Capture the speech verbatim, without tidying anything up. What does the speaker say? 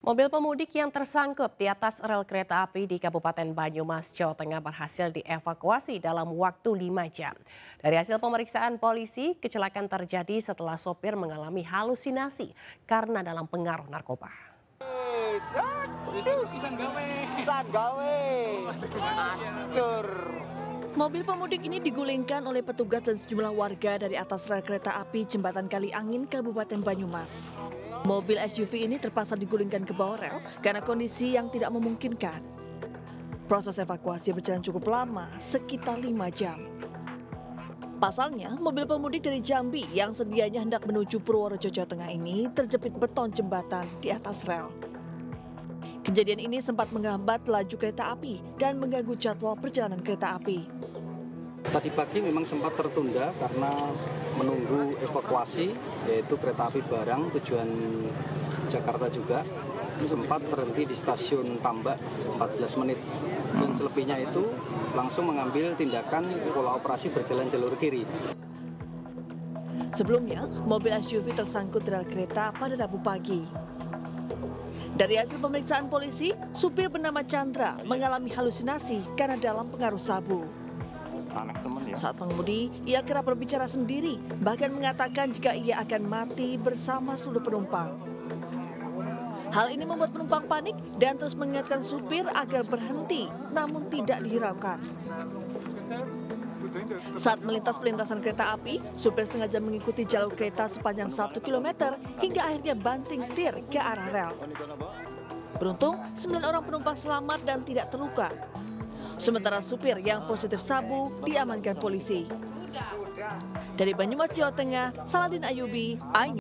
Mobil pemudik yang tersangkut di atas rel kereta api di Kabupaten Banyumas, Jawa Tengah berhasil dievakuasi dalam waktu lima jam. Dari hasil pemeriksaan polisi, kecelakaan terjadi setelah sopir mengalami halusinasi karena dalam pengaruh narkoba. Mobil pemudik ini digulingkan oleh petugas dan sejumlah warga dari atas rel kereta api Jembatan Kali Angin, Kabupaten Banyumas. Mobil S U V ini terpaksa digulingkan ke bawah rel karena kondisi yang tidak memungkinkan. Proses evakuasi berjalan cukup lama, sekitar lima jam. Pasalnya, mobil pemudik dari Jambi yang sedianya hendak menuju Purworejo, Jawa Tengah ini terjepit beton jembatan di atas rel. Kejadian ini sempat menghambat laju kereta api dan mengganggu jadwal perjalanan kereta api. Tadi pagi memang sempat tertunda karena menunggu evakuasi, yaitu kereta api barang tujuan Jakarta juga. Sempat terhenti di stasiun Tambak empat belas menit. Dan selebihnya itu langsung mengambil tindakan pola operasi berjalan jalur kiri. Sebelumnya, mobil S U V tersangkut rel kereta pada Rabu pagi. Dari hasil pemeriksaan polisi, supir bernama Chandra mengalami halusinasi karena dalam pengaruh sabu. Saat mengemudi, ia kerap berbicara sendiri, bahkan mengatakan jika ia akan mati bersama seluruh penumpang. Hal ini membuat penumpang panik dan terus mengingatkan supir agar berhenti, namun tidak dihiraukan. Saat melintas perlintasan kereta api, supir sengaja mengikuti jalur kereta sepanjang satu kilometer hingga akhirnya banting setir ke arah rel. Beruntung, sembilan orang penumpang selamat dan tidak terluka. Sementara supir yang positif sabu diamankan polisi. Dari Banyumas, Jawa Tengah, Saladin Ayubi,